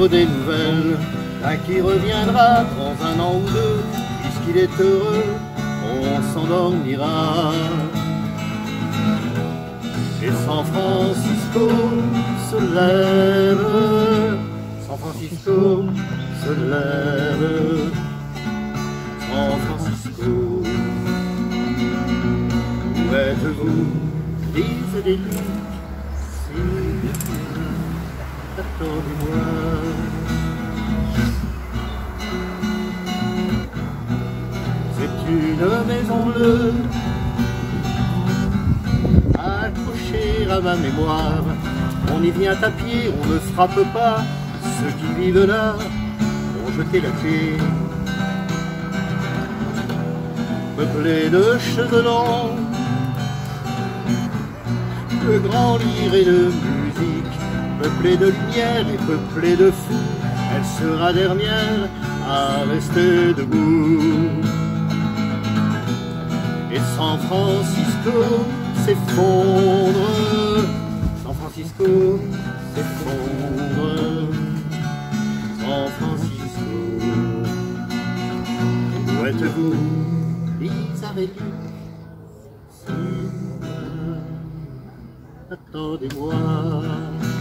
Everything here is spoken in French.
prendre des nouvelles d'un qui reviendra dans un an ou deux. Puisqu'il est heureux, on s'endormira. Et San Francisco se lève, San Francisco se lève, San Francisco. Où êtes-vous, disent des lits, si attendez-moi. C'est une maison bleue accrochée à ma mémoire. On y vient à pied, on ne frappe pas. Ceux qui vivent là ont jeté la clé. Peuplé de cheveux longs, de grands lyres et de musique, peuplé de lumière et peuplé de fous, elle sera dernière à rester debout. Et San Francisco s'effondre, San Francisco s'effondre, San Francisco. Où êtes-vous, Isabelle? Si, attendez-moi.